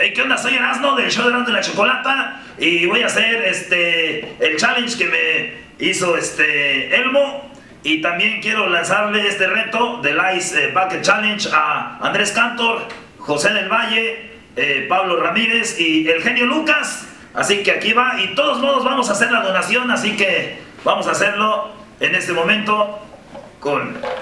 Hey, ¿qué onda? Soy Erasmo del show de Erasmo de la Chocolata y voy a hacer el challenge que me hizo Elmo, y también quiero lanzarle este reto del Ice Bucket Challenge a Andrés Cantor, José del Valle, Pablo Ramírez y el genio Lucas. Así que aquí va, y de todos modos vamos a hacer la donación, así que vamos a hacerlo en este momento con